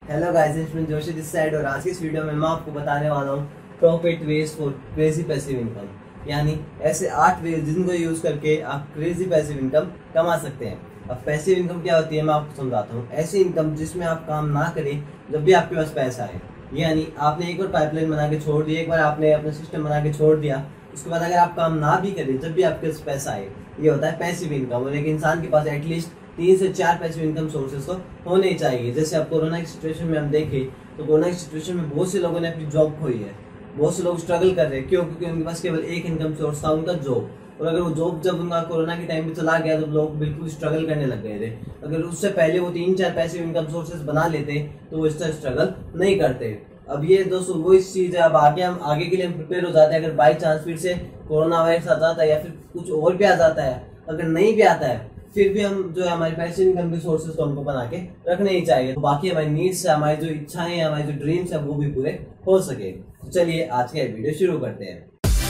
Hello guys, इसमें Joshi this side और आज की इस वीडियो में मैं आपको बताने वाला हूँ profit ways for crazy passive income. यानी ऐसे 8 वेज जिनको यूज करके आप क्रेजी पैसिव इनकम कमा सकते हैं। अब पैसिव इनकम क्या होती है मैं आपको समझाता हूँ। ऐसी इनकम जिसमें आप काम ना करें जब भी आपके पास पैसा आए। यानी आपने एक बार पाइपलाइन बना के छोड़ दी, एक बार आपने अपना सिस्टम बना के छोड़ दिया, उसके बाद अगर आप काम ना भी करें जब भी आपके पास पैसा आए, ये होता है पैसिव इनकम। और एक इंसान के पास एटलीस्ट 3 से 4 पैसिव इनकम सोर्सेस तो होने ही चाहिए। जैसे अब कोरोना की सिचुएशन में हम देखें तो कोरोना की सिचुएशन में बहुत से लोगों ने अपनी जॉब खोई है, बहुत से लोग स्ट्रगल कर रहे हैं। क्यों? क्योंकि उनके पास केवल एक इनकम सोर्स था, उनका जॉब। और अगर वो जॉब जब उनका कोरोना के टाइम पे चला गया तो लोग बिल्कुल स्ट्रगल करने लग गए थे। अगर उससे पहले वो 3-4 पैसिव इनकम सोर्सेस बना लेते तो वो इससे स्ट्रगल नहीं करते। अब ये दोस्तों वो इस चीज है, अब हम आगे के लिए हम प्रिपेयर हो जाते हैं। अगर बाई चांस फिर से कोरोना वायरस आ जाता है या फिर कुछ और भी आ जाता है, अगर नहीं भी आता है फिर भी हम जो है हमारे पैसिव इनकम के सोर्सेस तो हमको बना के रखने ही चाहिए, तो बाकी हमारी नीड्स है, हमारी जो इच्छाएं हैं, हमारे जो ड्रीम्स है वो भी पूरे हो सके। तो चलिए आज का वीडियो शुरू करते हैं।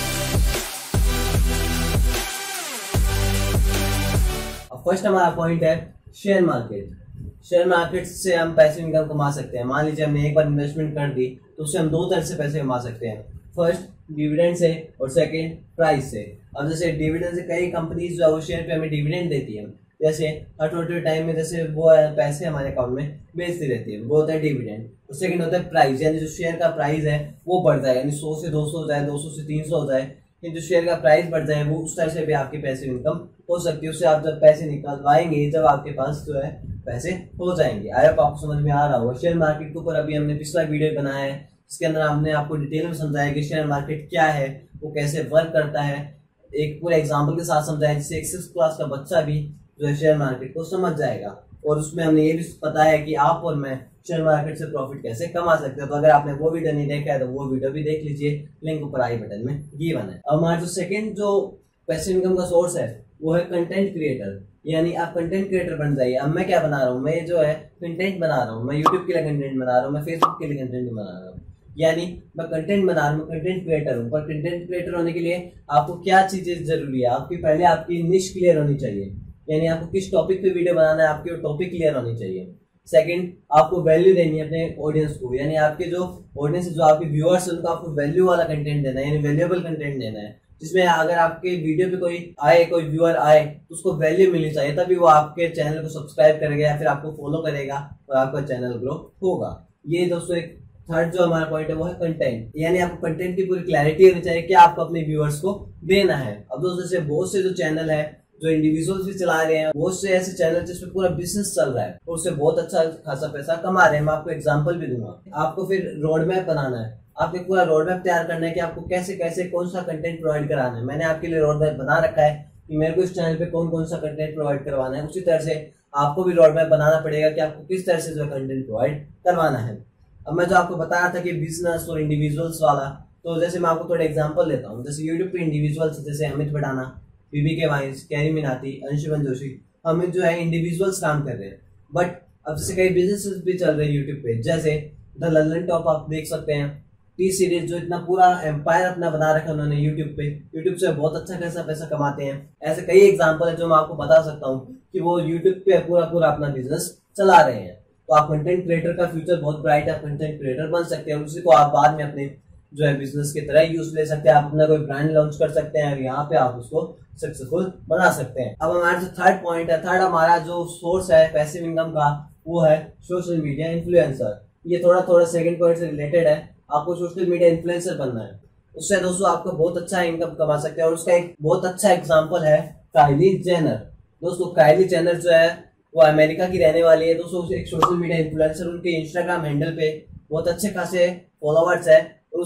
फर्स्ट हमारा पॉइंट है शेयर मार्केट। शेयर मार्केट से हम पैसिव इनकम कमा सकते हैं। मान लीजिए हमने एक बार इन्वेस्टमेंट कर दी तो उससे हम 2 तरह से पैसे कमा सकते हैं। फर्स्ट डिविडेंड से और सेकंड प्राइस से। अब जैसे डिविडेंड से कई कंपनीज जो है वो शेयर पे हमें डिविडेंड देती है, जैसे हर छोटे टाइम में जैसे वो पैसे हमारे अकाउंट में बेचती रहती है, वो होता है डिविडेंड। और सेकंड होता है प्राइस, यानी जो शेयर का प्राइस है वो बढ़ जाए, यानी 100 से 200 हो जाए, 200 से 300 हो जाए, जो शेयर का प्राइस बढ़ जाए वो उस तरह से भी आपकी पैसिव इनकम हो सकती है। उससे आप जब पैसे निकलवाएंगे जब आपके पास जो है पैसे हो जाएंगे। आई होप आपको समझ में आ रहा होगा। शेयर मार्केट के ऊपर अभी हमने पिछला वीडियो बनाया है जिसके अंदर हमने आपको डिटेल में समझाया कि शेयर मार्केट क्या है, वो कैसे वर्क करता है, एक पूरे एग्जाम्पल के साथ समझाया जिससे एक 6th क्लास का बच्चा भी जो है शेयर मार्केट को समझ जाएगा। और उसमें हमने ये भी बताया कि आप और मैं शेयर मार्केट से प्रॉफिट कैसे कमा सकते हैं। तो अगर आपने वो वीडियो नहीं देखा है तो वो वीडियो भी देख लीजिए, लिंक ऊपर आई बटन में गिवन है। अब हमारा जो सेकंड जो पैसिव इनकम का सोर्स है वो है कंटेंट क्रिएटर। यानी आप कंटेंट क्रिएटर बन जाइए। अब मैं क्या बना रहा हूँ, मैं जो है कंटेंट बना रहा हूँ, मैं यूट्यूब के लिए कंटेंट बना रहा हूँ, मैं फेसबुक के लिए कंटेंट बना रहा हूँ। यानी मैं कंटेंट बना रहा हूँ, कंटेंट क्रिएटर हूँ। पर कंटेंट क्रिएटर होने के लिए आपको क्या चीजें जरूरी है? आपकी पहले आपकी निश क्लियर होनी चाहिए, यानी आपको किस टॉपिक पे वीडियो बनाना है, आपकी टॉपिक क्लियर होनी चाहिए। सेकंड, आपको वैल्यू देनी है अपने ऑडियंस को, यानी आपके जो ऑडियंस जो आपके व्यूअर्स है उनको आपको वैल्यू वाला कंटेंट देना है, यानी वैल्यूएबल कंटेंट देना है, जिसमें अगर आपके वीडियो पे कोई व्यूअर आए तो उसको वैल्यू मिलनी चाहिए, तभी वो आपके चैनल को सब्सक्राइब करेगा या फिर आपको फॉलो करेगा और आपका चैनल ग्रो होगा। ये दोस्तों एक थर्ड जो हमारा पॉइंट है वो है कंटेंट। यानी आपको कंटेंट की पूरी क्लैरिटी होनी चाहिए कि आपको अपने व्यूअर्स को देना है। अब दोस्तों से बहुत से जो चैनल है जो इंडिविजुअल्स भी चला रहे हैं, बहुत से ऐसे चैनल जिसमें पूरा बिजनेस चल रहा है और उससे बहुत अच्छा खासा पैसा कमा रहे हैं। मैं आपको एग्जांपल भी दूंगा। आपको फिर रोड मैप बनाना है, आपको पूरा रोड मैप तैयार करना है कि आपको कैसे कैसे कौन सा कंटेंट प्रोवाइड कराना है। मैंने आपके लिए रोड मैप बना रखा है कि मेरे को इस चैनल पे कौन कौन सा कंटेंट प्रोवाइड करवाना है। उसी तरह से आपको भी रोड मैप बनाना पड़ेगा कि आपको किस तरह से जो कंटेंट प्रोवाइड करवाना है। अब मैं जो आपको बता रहा था कि बिजनेस और इंडिविजुअल्स वाला, तो जैसे मैं आपको थोड़ा एग्जांपल लेता हूँ। जैसे यूट्यूब पे इंडिविजुअल्स जैसे Amit Bhatana, BBK Vines, Carry Minati, Anshuman Joshi, हम जो है इंडिविजुअल्स काम कर रहे हैं। बट अब जैसे कई बिजनेसेस भी चल रहे हैं यूट्यूब पे, जैसे द लल्लन टॉप आप देख सकते हैं, टी सीरीज जो इतना पूरा एम्पायर अपना बना रखा है उन्होंने यूट्यूब पे, यूट्यूब से बहुत अच्छा खासा पैसा कमाते हैं। ऐसे कई एग्जांपल है जो मैं आपको बता सकता हूँ कि वो यूट्यूब पे पूरा अपना बिजनेस चला रहे हैं। तो आप कंटेंट क्रिएटर का फ्यूचर बहुत ब्राइट है, आप कंटेंट क्रिएटर बन सकते हैं, उसी को आप बाद में अपने जो है बिजनेस की तरह यूज ले सकते हैं। आप अपना कोई ब्रांड लॉन्च कर सकते हैं और यहाँ पे आप उसको सक्सेसफुल बना सकते हैं। अब हमारा जो थर्ड पॉइंट है, थर्ड हमारा जो सोर्स है पैसिव इनकम का वो है सोशल मीडिया इन्फ्लुएंसर। ये थोड़ा सेकंड पॉइंट से रिलेटेड है। आपको सोशल मीडिया इन्फ्लुएंसर बनना है, उससे दोस्तों आपको बहुत अच्छा इनकम कमा सकते हैं। और उसका एक बहुत अच्छा एग्जाम्पल है काइली जेनर। दोस्तों काइली जेनर जो है वो अमेरिका की रहने वाली है। दोस्तों एक सोशल मीडिया इन्फ्लुएंसर, उनके इंस्टाग्राम हैंडल पे बहुत अच्छे खासे फॉलोवर्स है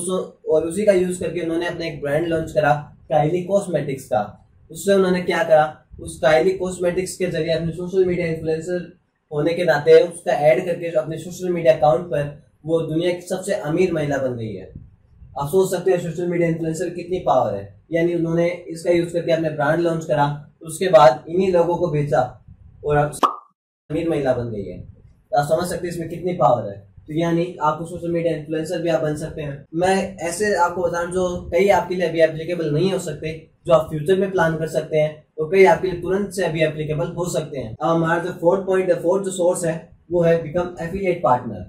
और उसी का यूज करके उन्होंने अपना एक ब्रांड लॉन्च करा काइली कॉस्मेटिक्स का। उससे उन्होंने क्या करा, उस काइली कॉस्मेटिक्स के जरिए अपने सोशल मीडिया इन्फ्लुएंसर होने के नाते उसका ऐड करके अपने सोशल मीडिया अकाउंट पर वो दुनिया की सबसे अमीर महिला बन गई है। आप सोच सकते हैं सोशल मीडिया इन्फ्लुएंसर कितनी पावर है। यानी उन्होंने इसका यूज करके अपने ब्रांड लॉन्च करा, उसके बाद इन्हीं लोगों को बेचा और अब अमीर महिला बन गई है। तो आप समझ सकते हैं इसमें कितनी पावर है। तो यानी आपको सोशल मीडिया इन्फ्लुएंसर भी आप बन सकते हैं। मैं ऐसे आपको बता रहा हूँ जो कई आपके लिए अभी एप्लीकेबल नहीं हो सकते, जो आप फ्यूचर में प्लान कर सकते हैं, तो कई आपके लिए तुरंत से अभी एप्लीकेबल हो सकते हैं। अब हमारा जो फोर्थ पॉइंट है, फोर्थ जो सोर्स है वो है बिकम एफिलिएट पार्टनर।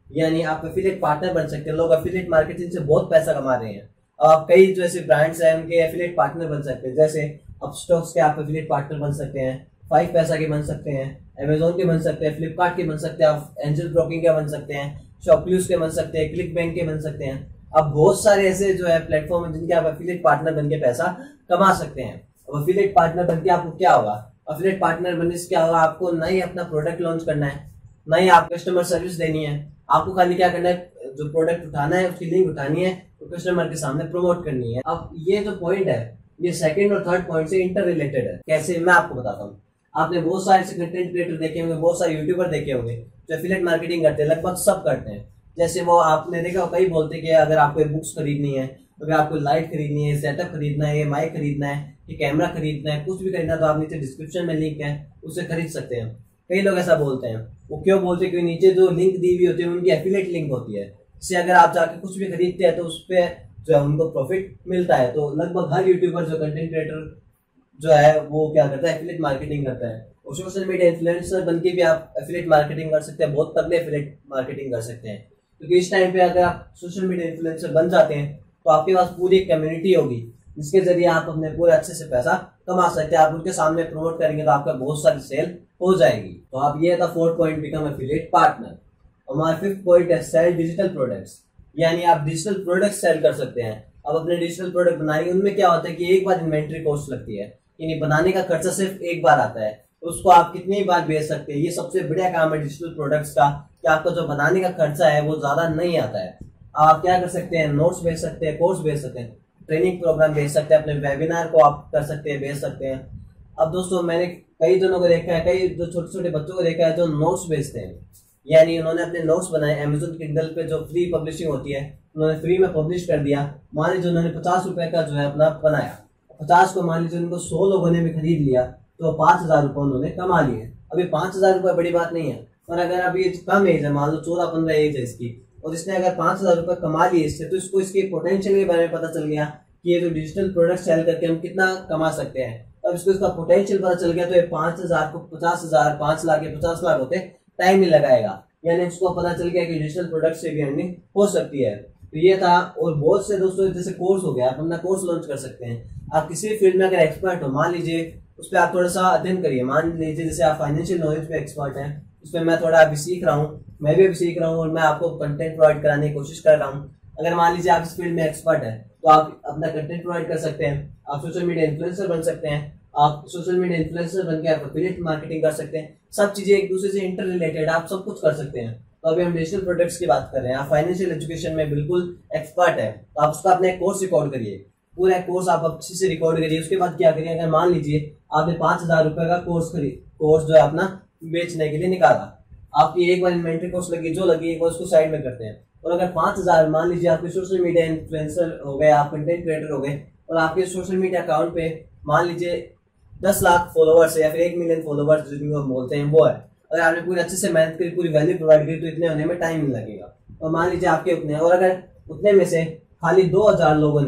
यानी आप एफिलिएट पार्टनर बन सकते हैं। लोग एफिलिएट मार्केटिंग से बहुत पैसा कमा रहे हैं। आप कई जो ऐसे ब्रांड्स हैं उनके एफिलिएट पार्टनर बन सकते हैं, जैसे अपस्टॉक्स के आप एफिलिएट पार्टनर बन सकते हैं, 5 पैसा के बन सकते हैं, अमेजोन के बन सकते हैं, फ्लिपकार्ट के बन सकते हैं, आप एंजल ब्रोकिंग के बन सकते हैं, शॉपक्लूज के बन सकते हैं, क्लिक बैंक के बन सकते हैं। अब बहुत सारे ऐसे जो है प्लेटफॉर्म है जिनके आप एफिलिएट पार्टनर बन के पैसा कमा सकते हैं। अब एफिलिएट पार्टनर बन के आपको क्या होगा, एफिलिएट पार्टनर बनने से क्या होगा, आपको ना ही अपना प्रोडक्ट लॉन्च करना है, ना ही आप कस्टमर सर्विस देनी है। आपको खाली क्या करना है, जो प्रोडक्ट उठाना है उसकी लिंक उठानी है तो कस्टमर के सामने प्रमोट करनी है। अब ये जो पॉइंट है ये सेकंड और थर्ड पॉइंट से इंटर रिलेटेड है। कैसे, मैं आपको बताता हूँ। आपने बहुत सारे कंटेंट क्रिएटर देखे होंगे, बहुत सारे यूट्यूबर देखे होंगे जो एफिलिएट मार्केटिंग करते हैं, लगभग सब करते हैं। जैसे वो आपने देखा कई बोलते हैं कि अगर आपको बुक्स खरीदनी है, अगर आपको लाइट खरीदनी है, सेटअप खरीदना है, माइक खरीदना है, ये कैमरा खरीदना है, कुछ भी खरीदना तो आप नीचे डिस्क्रिप्शन में लिंक है उससे खरीद सकते हैं। कई लोग ऐसा बोलते हैं। वो क्यों बोलते हैं, क्योंकि नीचे जो लिंक दी हुई होती है उनकी एफिलिएट लिंक होती है, इससे अगर आप जाके कुछ भी खरीदते हैं तो उस पर जो है उनको प्रॉफिट मिलता है। तो लगभग हर यूट्यूबर जो कंटेंट क्रिएटर जो है वो क्या करता है, एफिलिएट मार्केटिंग करता है। और सोशल मीडिया इन्फ्लुएंसर बनके भी आप एफिलिएट मार्केटिंग कर सकते हैं, बहुत तगड़े एफिलिएट मार्केटिंग कर सकते हैं। क्योंकि इस टाइम पे अगर आप सोशल मीडिया इन्फ्लुएंसर बन जाते हैं तो आपके पास पूरी एक कम्युनिटी होगी जिसके जरिए आप अपने पूरे अच्छे से पैसा कमा सकते हैं। आप उनके सामने प्रमोट करेंगे तो आपका बहुत सारी सेल हो जाएगी। तो आप ये था 4th point, become affiliate partner. हमारा 5th पॉइंट है सेल डिजिटल प्रोडक्ट्स, यानी आप डिजिटल प्रोडक्ट सेल कर सकते हैं। अब अपने डिजिटल प्रोडक्ट बनाएंगे, उनमें क्या होता है कि एक बार इन्वेंट्री कॉस्ट लगती है, यानी बनाने का खर्चा सिर्फ एक बार आता है, उसको आप कितनी बार बेच सकते हैं। ये सबसे बढ़िया काम है डिजिटल प्रोडक्ट्स का कि आपका जो बनाने का खर्चा है वो ज्यादा नहीं आता है। आप क्या कर सकते हैं, नोट्स बेच सकते हैं, कोर्स बेच सकते हैं, ट्रेनिंग प्रोग्राम बेच सकते हैं, अपने वेबिनार को आप कर सकते हैं, बेच सकते हैं। अब दोस्तों मैंने कई जनों को देखा है, कई जो छोटे छोटे बच्चों को देखा है जो नोट्स बेचते हैं, यानी उन्होंने अपने नोट्स बनाए अमेजोन किंडल पे, जो फ्री पब्लिशिंग होती है उन्होंने फ्री में पब्लिश कर दिया। मान लीजिए उन्होंने 50 रुपए का जो है अपना बनाया, 50 को मान लीजिए उनको 100 लोगों ने भी खरीद लिया तो 5,000 रुपए उन्होंने कमा लिए। अभी 5,000 रुपए बड़ी बात नहीं है, पर अगर अभी कम एज है, मान लो 14-15 एज है इसकी, और इसने अगर 5,000 रुपए कमा लिए इससे, तो इसको इसके पोटेंशियल के बारे में पता चल गया कि ये जो डिजिटल प्रोडक्ट सेल करके हम कितना कमा सकते हैं। अब इसको इसका पोटेंशियल पता चल गया तो ये 5,000 को 50,000, 5 लाख या 50 लाख होते टाइम नहीं लगाएगा। यानी उसको पता चल गया कि डिजिटल प्रोडक्ट से भी अर्निंग हो सकती है। तो ये था। और बहुत से दोस्तों जैसे कोर्स हो गया, आप अपना कोर्स लॉन्च कर सकते हैं। आप किसी फील्ड में अगर एक्सपर्ट हो, मान लीजिए उस पर आप थोड़ा सा अध्ययन करिए। मान लीजिए जैसे आप फाइनेंशियल नॉलेज पे एक्सपर्ट हैं, उस पर मैं थोड़ा अभी सीख रहा हूँ, मैं भी अभी सीख रहा हूँ और मैं आपको कंटेंट प्रोवाइड कराने की कोशिश कर रहा हूँ। अगर मान लीजिए आप इस फील्ड में एक्सपर्ट है तो आप अपना कंटेंट प्रोवाइड कर सकते हैं, आप सोशल मीडिया इन्फ्लुएंसर बन सकते हैं, आप सोशल मीडिया इन्फ्लुएंसर बनकर आप एफिलिएट मार्केटिंग कर सकते हैं। सब चीजें एक दूसरे से इंटर रिलेटेड, आप सब कुछ कर सकते हैं। तो अभी हम डिजिटल प्रोडक्ट्स की बात कर रहे हैं। आप फाइनेंशियल एजुकेशन में बिल्कुल एक्सपर्ट है तो आप उसका अपने कोर्स रिकॉर्ड करिए, पूरा कोर्स आप अच्छे से रिकॉर्ड करिए। उसके बाद क्या करिए, अगर मान लीजिए आपने 5,000 रुपए का कोर्स जो है अपना बेचने के लिए निकाला, आपकी एक बार इन्वेंट्री कॉस्ट लगी, जो लगी एक बार उसको साइड में करते हैं। और अगर 5,000 मान लीजिए आपके सोशल मीडिया इन्फ्लुएंसर हो गए, आप कंटेंट क्रिएटर हो गए और आपके सोशल मीडिया अकाउंट पे मान लीजिए 10 लाख फॉलोवर्स है या फिर 1 मिलियन फॉलोवर्स जिनको हम बोलते हैं वो है, अगर आपने पूरी अच्छे से मेहनत करी, पूरी वैल्यू प्रोवाइड करी तो इतने होने में टाइम नहीं लगेगा। और मान लीजिए आपके उतने, और अगर उतने में से खाली 2,000 लोगों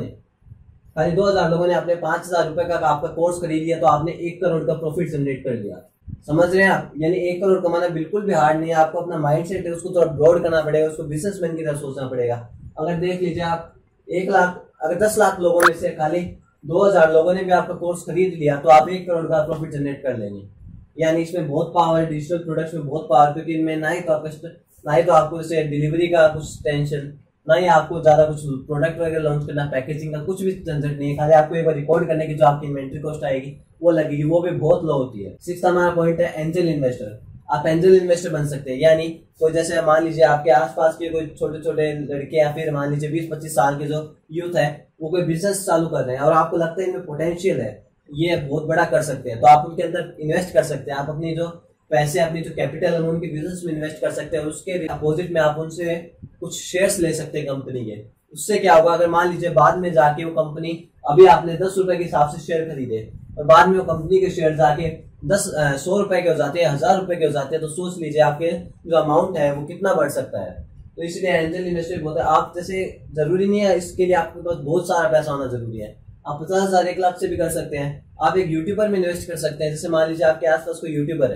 ने अपने 5,000 रुपए का आपका कोर्स खरीद लिया तो आपने 1 करोड़ का प्रॉफिट जनरेट कर लिया। समझ रहे हैं आप? यानी 1 करोड़ कमाना बिल्कुल भी हार्ड नहीं है। आपको अपना माइंड सेट है उसको थोड़ा ब्रॉड करना पड़ेगा, उसको बिजनेसमैन की तरह सोचना पड़ेगा। अगर देख लीजिए आप 1 लाख, अगर 10 लाख लोगों में से खाली 2,000 लोगों ने भी आपका कोर्स खरीद लिया तो आप 1 करोड़ का प्रॉफिट जनरेट कर लेंगे। यानी इसमें बहुत पावर है, डिजिटल प्रोडक्ट्स में बहुत पावर, क्योंकि इनमें ना ही तो आपको जैसे डिलीवरी का कुछ टेंशन, ना ही आपको ज्यादा कुछ प्रोडक्ट वगैरह लॉन्च करना, पैकेजिंग का कुछ भी झंझट नहीं है। खाली आपको एक बार रिकॉर्ड करने की जो आपकी इन्वेंट्री कॉस्ट आएगी वो लगेगी, वो भी बहुत लो होती है। 6th हमारा पॉइंट है एंजल इन्वेस्टर। आप एंजल इन्वेस्टर बन सकते हैं, यानी कोई जैसे मान लीजिए आपके आसपास के कोई छोटे छोटे लड़के या फिर मान लीजिए 20-25 साल के जो यूथ है वो कोई बिजनेस चालू कर रहे हैं और आपको लगता है इनमें पोटेंशियल है, ये बहुत बड़ा कर सकते हैं, तो आप उनके अंदर इन्वेस्ट कर सकते हैं। आप अपनी जो पैसे, अपनी जो कैपिटल है उनके बिजनेस में इन्वेस्ट कर सकते हैं। उसके अपोजिट में आप उनसे कुछ शेयर्स ले सकते हैं कंपनी के। उससे क्या होगा, अगर मान लीजिए बाद में जाके वो कंपनी, अभी आपने 10 रुपए के हिसाब से शेयर खरीदे और बाद में वो कंपनी के शेयर जाके 100 रुपए के हो जाते हैं, 1,000 रुपए के हो जाते हैं, तो सोच लीजिए आपके जो अमाउंट है वो कितना बढ़ सकता है। तो इसलिए एंजल इन्वेस्टमेंट बोलते हैं। आप जैसे जरूरी नहीं है इसके लिए आपके पास बहुत सारा पैसा होना जरूरी है, आप 50,000 1 लाख से भी कर सकते हैं। आप एक यूट्यूबर में इन्वेस्ट कर सकते हैं। जैसे मान लीजिए आपके आसपास कोई यूट्यूबर है,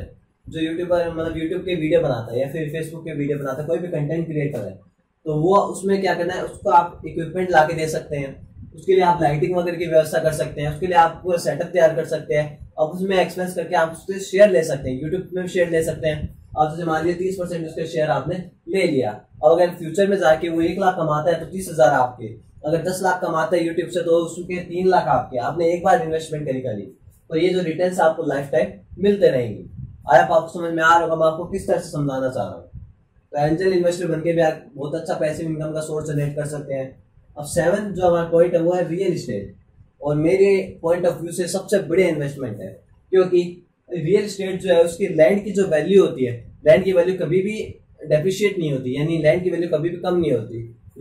जो यूट्यूबर मतलब यूट्यूब के वीडियो बनाता है या फिर फेसबुक के वीडियो बनाता है, कोई भी कंटेंट क्रिएटर है, तो वो उसमें क्या करना है, उसको आप इक्विपमेंट ला के दे सकते हैं, उसके लिए आप लाइटिंग वगैरह की व्यवस्था कर सकते हैं, उसके लिए आप पूरा सेटअप तैयार कर सकते हैं, अब उसमें एक्सपेंस करके आप उससे शेयर ले सकते हैं, यूट्यूब में शेयर ले सकते हैं। आप जैसे मान लीजिए 30% उसके शेयर आपने ले लिया, और अगर फ्यूचर में जाके वो 1 लाख कमाता है तो 30,000 आपके, अगर 10 लाख कमाता है यूट्यूब से तो उसके 3 लाख आपके, आपने एक बार इन्वेस्टमेंट करी, तो ये जो रिटर्न्स आपको लाइफ टाइम मिलते रहेंगे। आया आपको समझ में आ रहा होगा मैं आपको किस तरह से समझाना चाह रहा हूँ। तो एंजल इन्वेस्टर बनके भी आप बहुत अच्छा पैसिव इनकम का सोर्स जनरेट कर सकते हैं। अब 7 जो हमारा पॉइंट है वो है रियल इस्टेट, और मेरे पॉइंट ऑफ व्यू से सबसे बड़े इन्वेस्टमेंट है, क्योंकि रियल इस्टेट जो है उसकी लैंड की जो वैल्यू होती है, लैंड की वैल्यू कभी भी डेप्रिशिएट नहीं होती, यानी लैंड की वैल्यू कभी भी कम नहीं होती।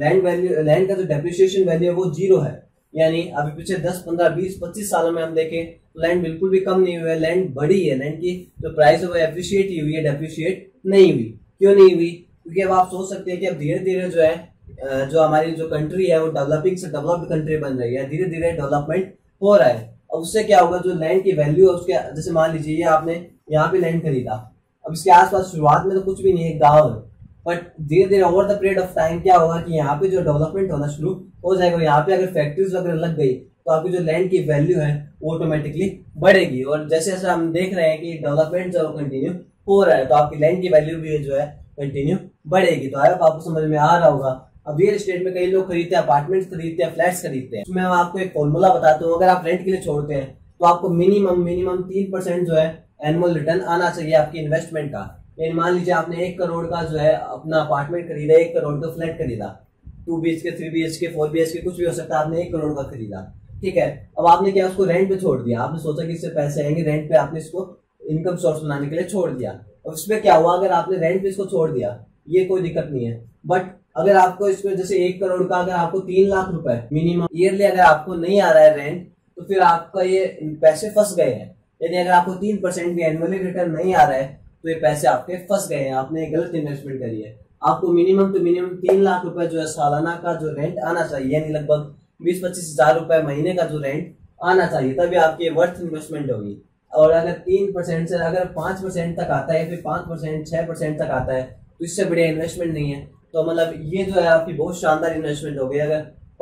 लैंड का जो डेप्रिशिएशन वैल्यू है वो 0 है, यानी अभी पिछले 10, 15, 20, 25 सालों में हम देखें तो लैंड बिल्कुल भी कम नहीं हुई है, लैंड बढ़ी है, लैंड की जो प्राइस है वो एप्रिशिएट ही हुई है, डेप्रिशिएट नहीं हुई। क्यों नहीं हुई? क्योंकि अब आप सोच सकते हैं कि अब धीरे धीरे जो है जो हमारी जो कंट्री है वो डेवलपिंग से डेवलप्ड कंट्री बन रही है, धीरे धीरे डेवलपमेंट हो रहा है। अब उससे क्या होगा, जो लैंड की वैल्यू है उसके, जैसे मान लीजिए ये आपने यहाँ पे लैंड खरीदा, अब इसके आसपास शुरुआत में तो कुछ भी नहीं है, गाँव है, बट धीरे धीरे over the period of time क्या होगा कि यहाँ पे जो डेवलपमेंट होना शुरू हो जाएगा, यहाँ पे अगर फैक्ट्रीज वगैरह लग गई तो आपकी जो लैंड की वैल्यू है वो ऑटोमेटिकली बढ़ेगी, और जैसे जैसे हम देख रहे हैं कि डेवलपमेंट जो कंटिन्यू हो रहा है तो आपकी लैंड की वैल्यू भी जो है कंटिन्यू बढ़ेगी। तो आपको समझ में आ रहा होगा। अब रियल एस्टेट में कई लोग खरीदते हैं, अपार्टमेंट्स खरीदते हैं, फ्लैट्स खरीदते हैं। मैं आपको एक फॉर्मूला बताता हूँ, अगर आप रेंट के लिए छोड़ते हैं तो आपको मिनिमम 3% जो है एनुअल रिटर्न आना चाहिए आपकी इन्वेस्टमेंट का। यानी मान लीजिए आपने 1 करोड़ का जो है अपना अपार्टमेंट खरीदा, 1 करोड़ का फ्लैट खरीदा, 2 BHK, 3 BHK, 4 BHK कुछ भी हो सकता है, आपने 1 करोड़ का खरीदा, ठीक है। अब आपने क्या उसको रेंट पे छोड़ दिया, आपने सोचा कि इससे पैसे आएंगे, रेंट पे आपने इसको इनकम सोर्स बनाने के लिए छोड़ दिया। और उसमें क्या हुआ, अगर आपने रेंट पे इसको छोड़ दिया ये कोई दिक्कत नहीं है, बट अगर आपको इसमें जैसे 1 करोड़ का अगर आपको 3 लाख रुपए मिनिमम ईयरली अगर आपको नहीं आ रहा है रेंट, तो फिर आपका ये पैसे फंस गए हैं। यानी अगर आपको 3% भी एनुअली रिटर्न नहीं आ रहा है तो ये पैसे आपके फंस गए हैं, आपने गलत इन्वेस्टमेंट करी है। आपको मिनिमम 3 लाख रुपए जो है सालाना का जो रेंट आना चाहिए, यानी लगभग 20-25 हजार रुपए महीने का जो रेंट आना चाहिए, तभी आपकी वर्थ इन्वेस्टमेंट होगी। और अगर 3% से अगर 5% तक आता है, फिर 5%, 6% तक आता है, तो इससे बढ़िया इन्वेस्टमेंट नहीं है। तो मतलब ये जो है आपकी बहुत शानदार इन्वेस्टमेंट हो गई। अगर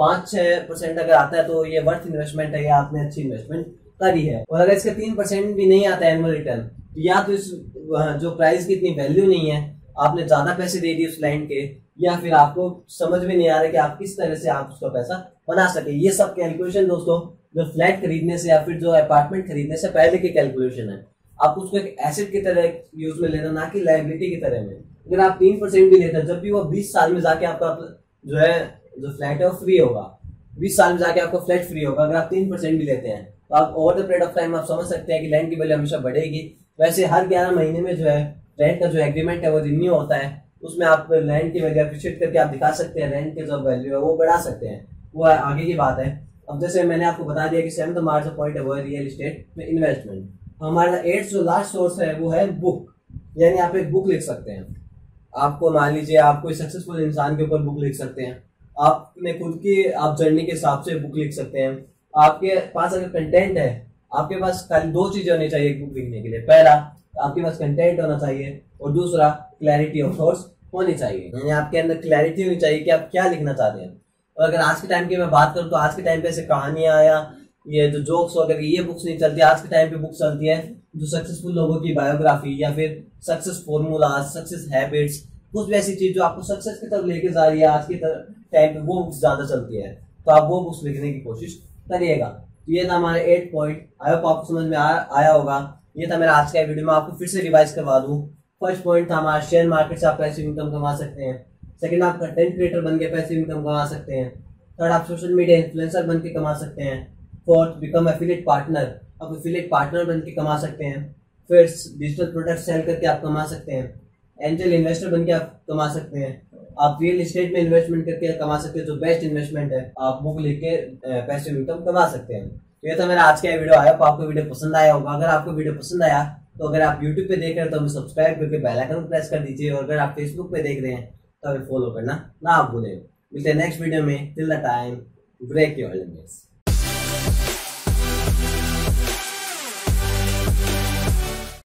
5-6% अगर आता है तो ये वर्थ इन्वेस्टमेंट है, या आपने अच्छी इन्वेस्टमेंट करी है। और अगर इसका 3% भी नहीं आता है एनुअल रिटर्न, या तो इस जो प्राइस की इतनी वैल्यू नहीं है, आपने ज्यादा पैसे दे दिए उस लैंड के, या फिर आपको समझ में नहीं आ रहा कि आप किस तरह से आप उसका पैसा बना सके। ये सब कैलकुलेशन दोस्तों जो फ्लैट खरीदने से या फिर जो अपार्टमेंट खरीदने से पहले की कैलकुलेशन है। आप उसको एक एसेट की तरह यूज में लेना, ना कि लायबिलिटी की तरह में। अगर आप 3% भी लेते हैं, जब भी वो 20 साल में जाके आपका जो है जो फ्लैट है वो फ्री होगा, 20 साल में जाके आपका फ्लैट फ्री होगा। अगर आप 3% भी लेते हैं तो आप over the period of time आप समझ सकते हैं कि लैंड की वैल्यू हमेशा बढ़ेगी। वैसे हर 11 महीने में जो है रेंट का जो एग्रीमेंट है वो रिन्यू होता है, उसमें आप लैंड की वैल्यू अप्रिशिएट करके आप दिखा सकते हैं, रेंट की जो वैल्यू है वो बढ़ा सकते हैं, वो आगे की बात है। अब जैसे मैंने आपको बता दिया कि 7th हमारा जो पॉइंट है वो है रियल एस्टेट में इन्वेस्टमेंट। हमारा 8th जो लास्ट सोर्स है वो है बुक, यानी आप एक बुक लिख सकते हैं। आपको मान लीजिए आप कोई सक्सेसफुल इंसान के ऊपर बुक लिख सकते हैं, आपने खुद की आप जर्नी के हिसाब से बुक लिख सकते हैं। आपके पास अगर कंटेंट है, आपके पास खाली 2 चीजें होनी चाहिए एक बुक लिखने के लिए। पहला, आपके पास कंटेंट होना चाहिए, और दूसरा क्लैरिटी ऑफ थॉट्स होनी चाहिए, यानी आपके अंदर क्लैरिटी होनी चाहिए कि आप क्या लिखना चाहते हैं। और अगर आज के टाइम की मैं बात करूं तो आज के टाइम पे ऐसे कहानियां या ये जो जोक्स वगैरह ये बुक्स नहीं चलती। आज के टाइम पे बुक्स चलती है जो सक्सेसफुल लोगों की बायोग्राफी या फिर सक्सेस फॉर्मूला, सक्सेस हैबिट्स, कुछ भी ऐसी चीज जो आपको सक्सेस की तरफ लेके जा रही है आज के टाइम पे, वो बुक्स ज्यादा चलती है। तो आप वो बुक्स लिखने की कोशिश करिएगा। तो ये था हमारे 8 पॉइंट, आई होप आपको समझ में आया होगा। ये था मेरा आज का वीडियो, मैं आपको फिर से रिवाइज करवा दूं। फर्स्ट पॉइंट था हमारा शेयर मार्केट से आप पैसिव इनकम कमा सकते हैं। सेकंड, आप कंटेंट क्रिएटर बन के पैसिव इनकम कमा सकते हैं। थर्ड, आप सोशल मीडिया इन्फ्लुएंसर बन के कमा सकते हैं। फोर्थ, बिकम एफिलिएट पार्टनर, आप एफिलिएट पार्टनर बन के कमा सकते हैं। फिफ्थ, डिजिटल प्रोडक्ट सेल करके आप कमा सकते हैं। एंजल इन्वेस्टर बन के आप कमा सकते हैं। आप रियल एस्टेट में इन्वेस्टमेंट करके कमा सकते हैं, जो बेस्ट इन्वेस्टमेंट है। आप बुक लिख के पैसिव इनकम कमा सकते हैं। तो ये था मेरा आज का वीडियो। आया आपको वीडियो पसंद आया होगा। अगर आपको वीडियो पसंद आया तो अगर आप YouTube पे देख रहे हैं तो हमें सब्सक्राइब करके बेल आइकन प्रेस कर दीजिए, और अगर आप Facebook पे देख रहे हैं तो हमें फॉलो करना ना भूलें। मिलते हैं नेक्स्ट वीडियो में। Till the time, break your limits.